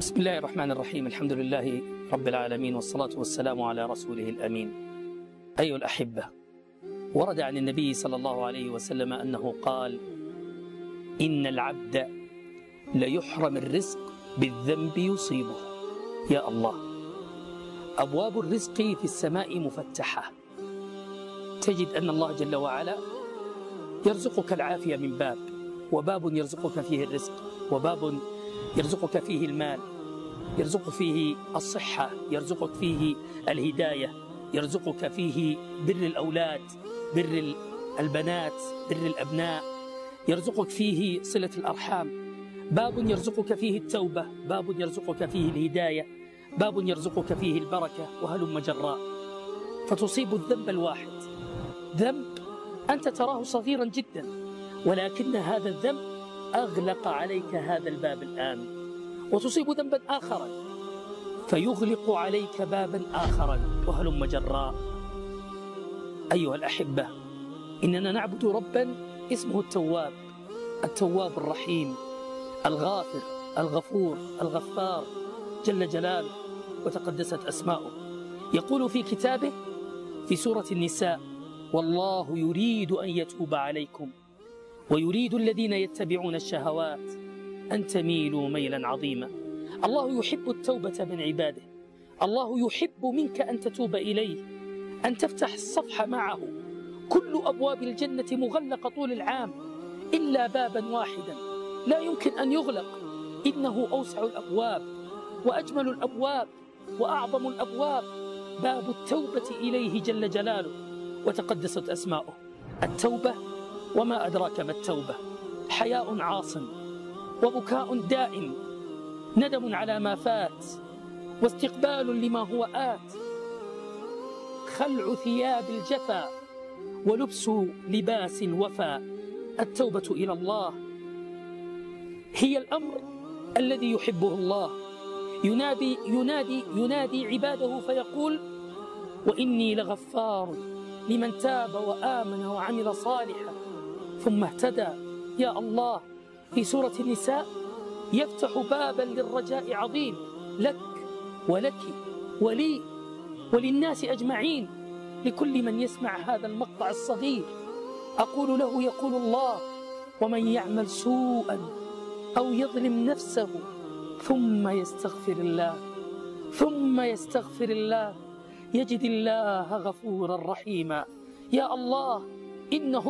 بسم الله الرحمن الرحيم. الحمد لله رب العالمين، والصلاة والسلام على رسوله الأمين. أيها الأحبة، ورد عن النبي صلى الله عليه وسلم أنه قال: إن العبد ليحرم الرزق بالذنب يصيبه. يا الله، أبواب الرزق في السماء مفتحة. تجد أن الله جل وعلا يرزقك العافية من باب، وباب يرزقك فيه الرزق، وباب يرزقك فيه المال، يرزقك فيه الصحة، يرزقك فيه الهداية، يرزقك فيه بر الأولاد، بر البنات، بر الأبناء، يرزقك فيه صلة الأرحام. باب يرزقك فيه التوبة، باب يرزقك فيه الهداية، باب يرزقك فيه البركة، وهلم جراء. فتصيب الذنب الواحد، ذنب أنت تراه صغيرا جدا، ولكن هذا الذنب أغلق عليك هذا الباب الآن، وتصيب ذنبا آخرا فيغلق عليك بابا آخرا، وهلم جراء. أيها الأحبة، إننا نعبد ربا اسمه التواب، التواب الرحيم، الغافر، الغفور، الغفار، جل جلاله وتقدست أسماؤه. يقول في كتابه في سورة النساء: والله يريد أن يتوب عليكم ويريد الذين يتبعون الشهوات أن تميلوا ميلا عظيما. الله يحب التوبة من عباده، الله يحب منك أن تتوب إليه، أن تفتح الصفحة معه. كل أبواب الجنة مغلقة طول العام إلا بابا واحدا لا يمكن أن يغلق، إنه أوسع الأبواب وأجمل الأبواب وأعظم الأبواب، باب التوبة إليه جل جلاله وتقدست أسماؤه. التوبة، وما أدراك ما التوبة؟ حياء عاصم، وبكاء دائم، ندم على ما فات، واستقبال لما هو آت، خلع ثياب الجفا ولبس لباس الوفا. التوبة إلى الله هي الأمر الذي يحبه الله. ينادي عباده فيقول: وإني لغفار لمن تاب وآمن وعمل صالحا ثم اهتدى. يا الله، في سورة النساء يفتح بابا للرجاء عظيم لك ولك ولي وللناس أجمعين، لكل من يسمع هذا المقطع الصغير. أقول له: يقول الله: ومن يعمل سوءا أو يظلم نفسه ثم يستغفر الله يجد الله غفورا رحيما. يا الله، إنه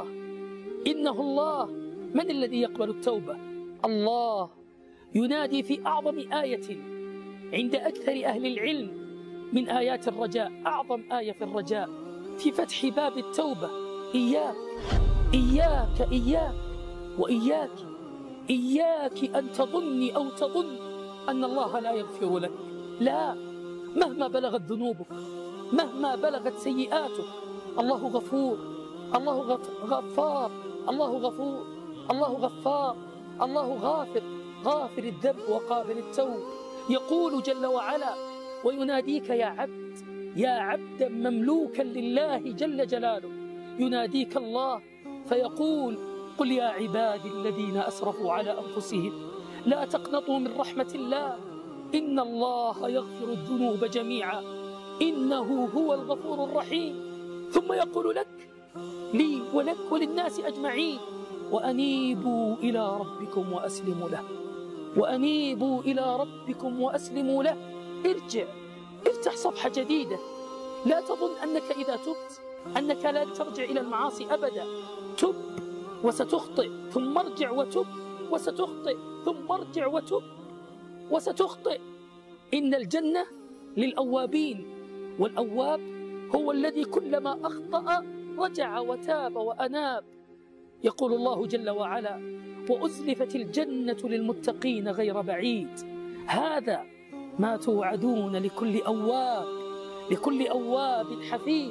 الله. من الذي يقبل التوبة؟ الله. ينادي في أعظم آية عند أكثر أهل العلم من آيات الرجاء، أعظم آية في الرجاء في فتح باب التوبة: إياك إياك إياك وإياك، إياك أن تظني أو تظن أن الله لا يغفر لك. لا، مهما بلغت ذنوبك، مهما بلغت سيئاتك، الله غفور، الله غفار، الله غفور، الله غفار، الله غافر الذنب وقابل التوب. يقول جل وعلا ويناديك: يا عبدا مملوكا لله جل جلاله. يناديك الله فيقول: قل يا عبادي الذين أسرفوا على أنفسهم لا تقنطوا من رحمة الله، إن الله يغفر الذنوب جميعا إنه هو الغفور الرحيم. ثم يقول لك، لي ولك وللناس أجمعين: وأنيبوا إلى ربكم وأسلموا له، وأنيبوا إلى ربكم وأسلموا له. ارجع، افتح صفحة جديدة. لا تظن أنك إذا تبت أنك لا ترجع إلى المعاصي أبدا. تب وستخطئ، ثم ارجع وتب وستخطئ، ثم ارجع وتب وستخطئ. إن الجنة للأوابين، والأواب هو الذي كلما أخطأ رجع وتاب وأناب. يقول الله جل وعلا: وأزلفت الجنة للمتقين غير بعيد. هذا ما توعدون لكل أواب حفيظ،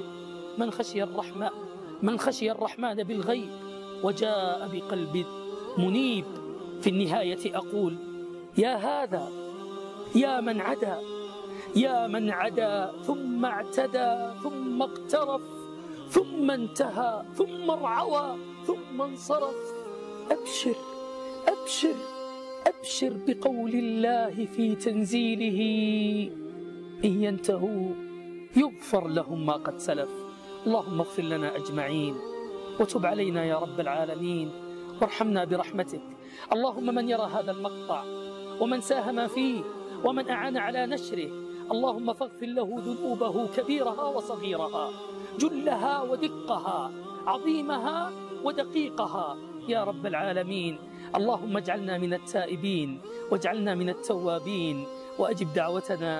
من خشي الرحمن بالغيب وجاء بقلب منيب. في النهاية أقول: يا هذا، يا من عدا ثم اعتدى ثم اقترف ثم انتهى ثم ارعوى ثم انصرف، أبشر أبشر بقول الله في تنزيله: إن ينتهوا يغفر لهم ما قد سلف. اللهم اغفر لنا أجمعين وتب علينا يا رب العالمين وارحمنا برحمتك. اللهم من يرى هذا المقطع ومن ساهم فيه ومن أعان على نشره، اللهم فاغفر له ذنوبه كبيرها وصغيرها، جلها ودقها، عظيمها ودقيقها يا رب العالمين. اللهم اجعلنا من التائبين واجعلنا من التوابين، وأجب دعوتنا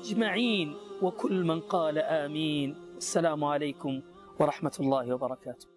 أجمعين وكل من قال آمين. السلام عليكم ورحمة الله وبركاته.